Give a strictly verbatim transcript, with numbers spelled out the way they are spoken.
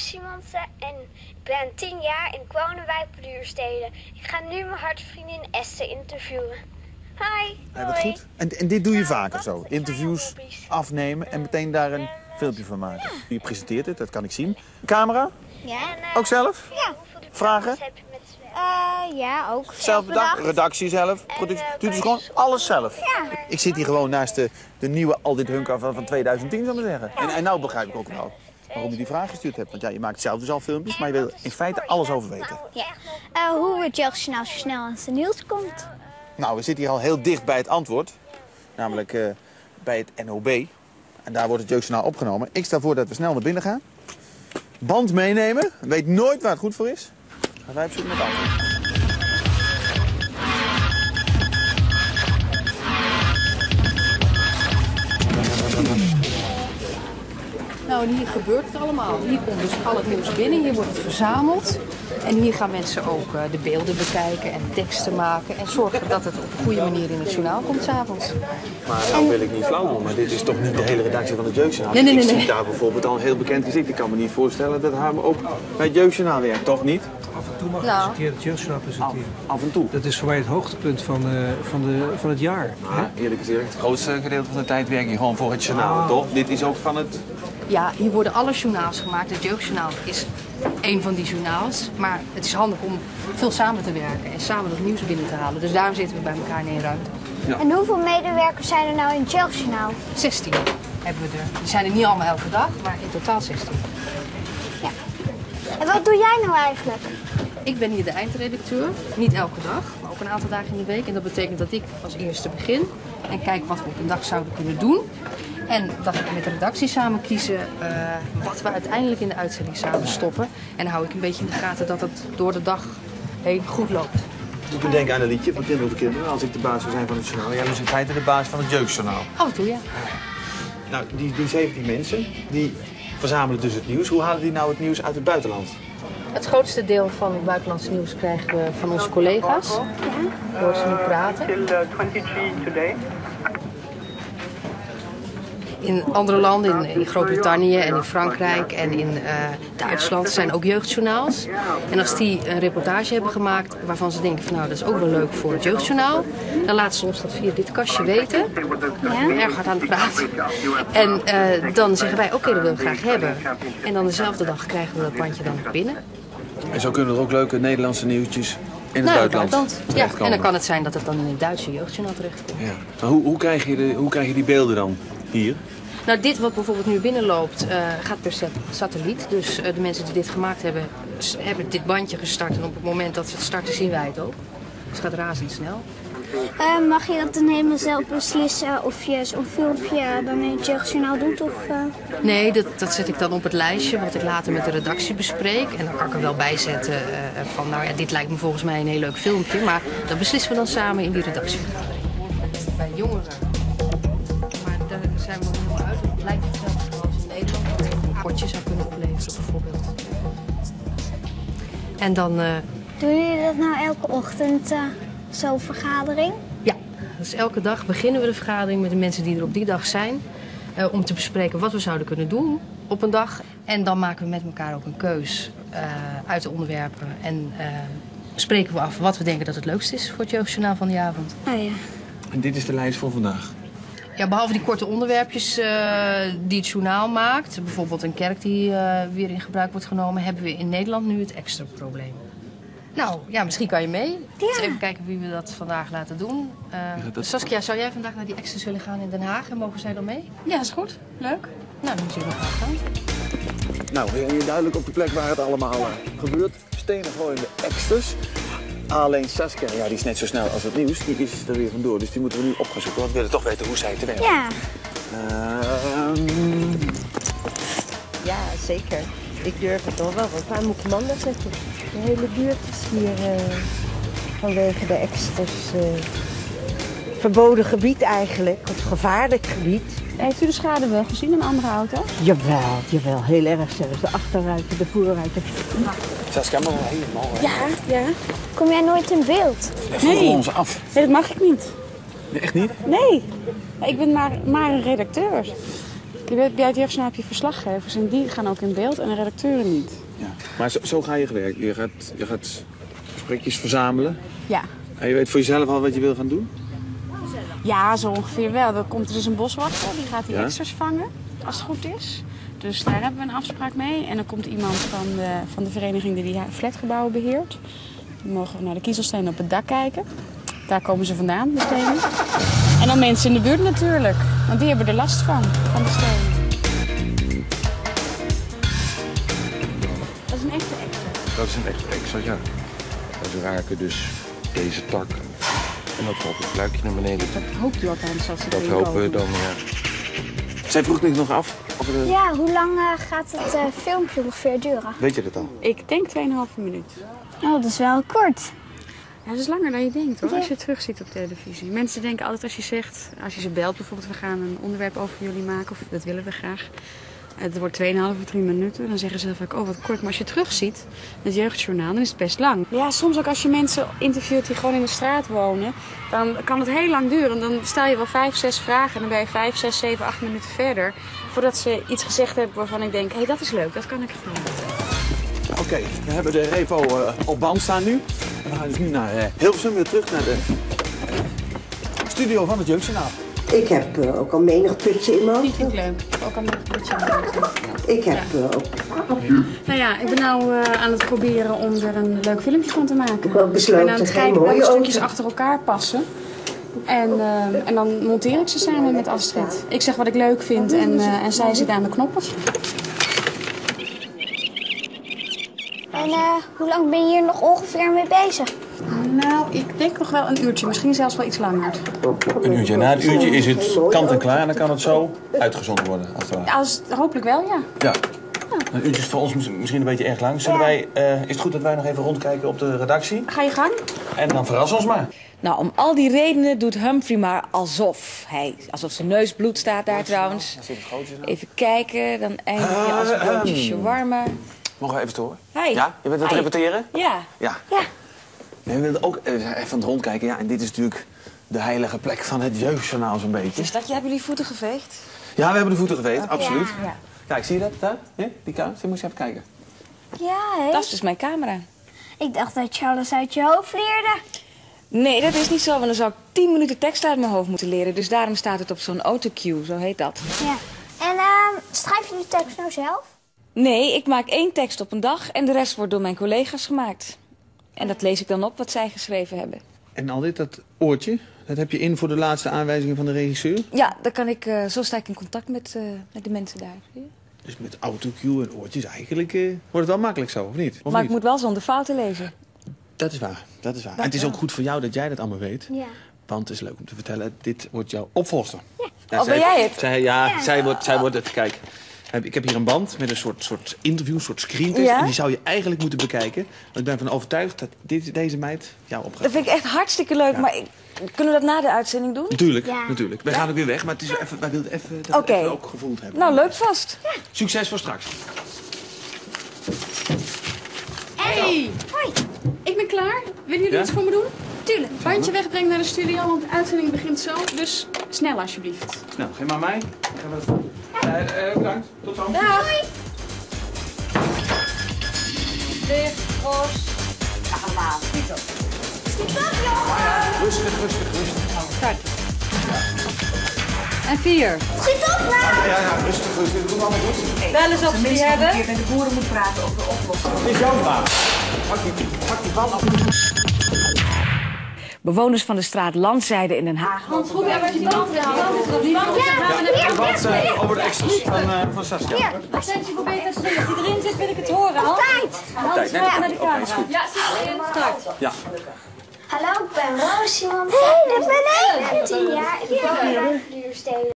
Simonsen en ik ben tien jaar en ik woon in Wijk op Duurstede. Ik ga nu mijn hartsvriendin Esther interviewen. Hi. Hij wordt goed. En, en dit doe je vaker zo? Interviews afnemen en meteen daar een filmpje van maken? Ja. Je presenteert het, dat kan ik zien. Camera? Ja. Ook zelf? Ja. Vragen? Uh, ja, ook. Zelf bedacht? Redactie zelf? Productie? Doe dus gewoon alles zelf? Ja. Ik zit hier gewoon naast de, de nieuwe Aldit Hunker van, van tweeduizend tien, zou ik maar zeggen. En, en nou begrijp ik ook wel waarom je die vraag gestuurd hebt. Want ja, je maakt zelf dus al filmpjes, maar je wil in feite alles over weten. Ja. Uh, hoe het jeugdjournaal zo snel aan het nieuws komt. Nou, we zitten hier al heel dicht bij het antwoord. Namelijk uh, bij het N O B. En daar wordt het jeugdjournaal opgenomen. Ik stel voor dat we snel naar binnen gaan. Band meenemen. Weet nooit waar het goed voor is. Gaan wij op zoek naar het antwoord. Nou, en hier gebeurt het allemaal. Hier komt dus al het nieuws binnen, hier wordt het verzameld. En hier gaan mensen ook uh, de beelden bekijken en teksten maken. En zorgen dat het op een goede manier in het journaal komt 's avonds. Maar nou wil ik niet flauw doen, maar dit is toch niet de hele redactie van het Jeugdjournaal? Nee, nee, nee. Ik nee. zie daar bijvoorbeeld al een heel bekend gezicht. Ik kan me niet voorstellen dat hij ook bij het Jeugdjournaal werkt, toch niet? Af en toe mag je Nou. presenteren, het jeugdjournaal presenteren. Af, af en toe. Dat is voor mij het hoogtepunt van, uh, van, de, van het jaar. Ja, eerlijk gezegd, het grootste gedeelte van de tijd werk je gewoon voor het journaal, toch? Dit is ook van het... Ja, hier worden alle journaals gemaakt. Het jeugdjournaal is één van die journaals. Maar het is handig om veel samen te werken en samen dat nieuws binnen te halen. Dus daarom zitten we bij elkaar in één ruimte. Ja. En hoeveel medewerkers zijn er nou in het jeugdjournaal? zestien hebben we er. Die zijn er niet allemaal elke dag, maar in totaal zestien. Ja. En wat doe jij nou eigenlijk? Ik ben hier de eindredacteur. Niet elke dag, maar ook een aantal dagen in de week. En dat betekent dat ik als eerste begin en kijk wat we op een dag zouden kunnen doen. En dat we met de redactie samen kiezen uh, wat we uiteindelijk in de uitzending samen stoppen. En dan hou ik een beetje in de gaten dat het door de dag heen goed loopt. Je kunt denken aan een liedje van Kinderen voor Kinderen, als ik de baas zou zijn van het journaal. Jij bent in feite de baas van het Jeugdjournaal. Af en toe, ja. Nou, die, die zeventien mensen, die verzamelen dus het nieuws. Hoe halen die nou het nieuws uit het buitenland? Het grootste deel van het buitenlandse nieuws krijgen we van onze collega's. Ja. Hoor ze nu praten. In andere landen, in, in Groot-Brittannië en in Frankrijk en in uh, Duitsland zijn ook jeugdjournaals. En als die een reportage hebben gemaakt waarvan ze denken van nou dat is ook wel leuk voor het jeugdjournaal, dan laten ze ons dat via dit kastje weten. Ja. Erg hard aan het praten. En uh, dan zeggen wij oké, okay, dat willen we graag hebben. En dan dezelfde dag krijgen we dat bandje dan binnen. En zo kunnen er ook leuke Nederlandse nieuwtjes in het nou, buitenland buitenland. Ja, en dan kan het zijn dat het dan in het Duitse jeugdjournaal terechtkomt. Ja. Maar hoe, hoe, krijg je de, hoe krijg je die beelden dan hier? Nou, dit wat bijvoorbeeld nu binnenloopt uh, gaat per satelliet. Dus uh, de mensen die dit gemaakt hebben, hebben dit bandje gestart. En op het moment dat ze het starten zien wij het ook. Dus het gaat razendsnel. Uh, mag je dat dan helemaal zelf beslissen of je zo'n filmpje dan in het jeugdjournaal doet? Of, uh... Nee, dat, dat zet ik dan op het lijstje wat ik later met de redactie bespreek. En dan kan ik er wel bij zetten uh, van nou ja, dit lijkt me volgens mij een heel leuk filmpje. Maar dat beslissen we dan samen in die redactievergadering. Bij jongeren. Maar daar zijn we nog helemaal uit. Het lijkt hetzelfde zoals in Nederland. Dat het een potje zou kunnen opleveren bijvoorbeeld. En dan... Uh... Doen jullie dat nou elke ochtend, uh, zo'n vergadering? Ja, dus elke dag beginnen we de vergadering met de mensen die er op die dag zijn. Uh, om te bespreken wat we zouden kunnen doen op een dag. En dan maken we met elkaar ook een keus uh, uit de onderwerpen. En uh, spreken we af wat we denken dat het leukst is voor het jeugdjournaal van die avond. Oh ja. En dit is de lijst voor vandaag? Ja, behalve die korte onderwerpjes uh, die het journaal maakt. Bijvoorbeeld een kerk die uh, weer in gebruik wordt genomen. Hebben we in Nederland nu het extra probleem. Nou, ja, misschien kan je mee. Ja. Dus even kijken wie we dat vandaag laten doen. Uh, ja, dat... Saskia, zou jij vandaag naar die extras willen gaan in Den Haag? En mogen zij dan mee? Ja, is goed. Leuk. Nou, dan moet je nog graag gaan. Nou, hier duidelijk op de plek waar het allemaal uh, gebeurt. Stenen gooiende extras. Alleen Saskia, ja, die is net zo snel als het nieuws. Die is er weer vandoor, dus die moeten we nu op gaan zoeken. Want we willen toch weten hoe zij te werken. Ja. Uh, ja, zeker. Ik durf het toch wel, want waar moet ik man dat zetten? De hele buurt is hier uh, vanwege de extras uh, verboden gebied eigenlijk, of gevaarlijk gebied. Heeft u de schade wel gezien in andere auto? Jawel, jawel, heel erg zelfs. De achterruiten, de voorruiten. Saskia, maar wel helemaal. Ja, ja. Kom jij nooit in beeld? Nee. ons af. Nee, dat mag ik niet. Nee, echt niet? Nee, ik ben maar, maar een redacteur. Bij het jeugdjournaal heb je verslaggevers en die gaan ook in beeld en de redacteuren niet. Ja. Maar zo, zo ga je gewerkt. Je gaat, je gaat gesprekjes verzamelen. Ja. En je weet voor jezelf al wat je wil gaan doen? Ja, zo ongeveer wel. Dan komt er dus een boswachter, die gaat die Ja? extras vangen, als het goed is. Dus daar hebben we een afspraak mee. En dan komt iemand van de, van de vereniging die die flatgebouwen beheert. Dan mogen we naar de kiezelstenen op het dak kijken. Daar komen ze vandaan, de stenen. En dan mensen in de buurt natuurlijk, want die hebben er last van, van de stenen. Dat is een echte extra. Dat is een echte extra, ja. En ze raken dus deze tak. En dan valt het luikje naar beneden. Dat hoopt u althans als ze Dat erin hopen we komen. dan, ja. Zij vroeg ik nog af. Of de... Ja, hoe lang uh, gaat het uh, filmpje ongeveer duren? Weet je dat al? Ik denk twee en een halve minuut. Oh, dat is wel kort. Ja, dat is langer dan je denkt hoor, als je het terugziet op televisie. Mensen denken altijd als je zegt, als je ze belt bijvoorbeeld, we gaan een onderwerp over jullie maken, of dat willen we graag. Het wordt twee en een half of drie minuten, dan zeggen ze vaak, oh wat kort. Maar als je terugziet, het jeugdjournaal, dan is het best lang. Ja, soms ook als je mensen interviewt die gewoon in de straat wonen, dan kan het heel lang duren. Dan stel je wel vijf, zes vragen en dan ben je vijf, zes, zeven, acht minuten verder. Voordat ze iets gezegd hebben waarvan ik denk, hé, hey, dat is leuk, dat kan ik gebruiken. Oké, okay, we hebben de repo uh, op band staan nu. En we gaan dus nu naar uh, Hilversum, weer terug naar de studio van het Jeugdjournaal. Ik heb uh, ook al menig putje in mijn Die vind auto. ik leuk, ook al met een beetje aan de Ik heb uh, ook Nou ja, ik ben nou uh, aan het proberen om er een leuk filmpje van te maken. wel besloten, ik ben aan het geen kijken mooie welke stukjes auto. achter elkaar passen. En, uh, en dan monteer ik ze samen met Astrid. Ik zeg wat ik leuk vind en, uh, en zij zit aan de knoppen. En uh, hoe lang ben je hier nog ongeveer mee bezig? Nou, ik denk nog wel een uurtje, misschien zelfs wel iets langer. Een uurtje. Na het uurtje is het kant en klaar en dan kan het zo uitgezonden worden. Als het ware. Als, hopelijk wel, ja. Ja. Een uurtje is voor ons misschien een beetje erg lang. Zullen wij, uh, is het goed dat wij nog even rondkijken op de redactie? Ga je gang? En dan verras ons maar. Nou, om al die redenen doet Humphrey maar alsof. Hij, alsof zijn neus bloed staat daar trouwens. Even kijken, dan eindig je als een broodje shawarma. Mogen we even storen? Hi. Ja? Je bent aan het Hi. repeteren? Ja. Ja. Ja. Nee, we wilden ook even aan het rondkijken. Ja, en dit is natuurlijk de heilige plek van het Jeugdjournaal zo'n beetje. Dus dat je hebben jullie voeten geveegd? Ja, we hebben de voeten geveegd, absoluut. Ja. Kijk, zie je dat daar? Ja, die kaart? Moet je even kijken. Ja, hé. Dat is dus mijn camera. Ik dacht dat je alles uit je hoofd leerde. Nee, dat is niet zo, want dan zou ik tien minuten tekst uit mijn hoofd moeten leren. Dus daarom staat het op zo'n autocue, zo heet dat. Ja. En uh, schrijf je die tekst nou zelf? Nee, ik maak één tekst op een dag en de rest wordt door mijn collega's gemaakt. En dat lees ik dan op wat zij geschreven hebben. En al dit, dat oortje, dat heb je in voor de laatste aanwijzingen van de regisseur? Ja, dan kan ik, uh, zo sta ik in contact met, uh, met de mensen daar. Zie je? Dus met autocue en oortjes eigenlijk uh, wordt het wel makkelijk zo, of niet? Of Maar niet? ik moet wel zonder fouten lezen. Dat is waar, dat is waar. En het is ook goed voor jou dat jij dat allemaal weet. Ja. Want het is leuk om te vertellen, dit wordt jouw opvolger. Ja. Oh, ben jij het? Zij, ja, Ja. Zij, wordt, zij wordt het. Kijk, ik heb hier een band met een soort, soort interview, een soort screentest. Ja? En die zou je eigenlijk moeten bekijken. Want ik ben ervan overtuigd dat dit, deze meid jou opgaat. Dat vind ik echt hartstikke leuk, Ja. maar ik, kunnen we dat na de uitzending doen? Natuurlijk, Ja. natuurlijk. Wij gaan ook weer weg, maar het is even, wij wilden even dat Oké. we even ook gevoeld hebben. Nou, leuk vast. Succes voor straks. Hey! Hoi. Ik ben klaar. Willen jullie Ja? iets voor me doen? Tuurlijk. Bandje wegbrengen naar de studio, want de uitzending begint zo. Dus snel alsjeblieft. Nou, geef maar mij. Gaan we dat... Uh, uh, bedankt. Tot zo. Dag! Licht, Ros. Allemaal. Niet op. Rustig, rustig, rustig. Start. En vier. Schiet op, nou! Ja, ja, rustig, rustig. Dat doen we allemaal goed. Wel eens op die hebben. Het is jouw vraag. Pak die, pak die bal af. Bewoners van de straat Landzijde in Den Haag. Goed, ja, waar is die band? Ja, De band uh, over de extras van, uh, van Saskia. Ja. Attentie voor B S C. Als die erin zit, wil ik het horen. Hans. Tijd. Tijd, nee, Naar dat de komt. Oké, is camera. goed. Ja, zit erin. Start. Ja. Hallo, ik ben Roos Simon. Hey, dat ben ik. Ik ben tien jaar. Ik woon in Duursteden.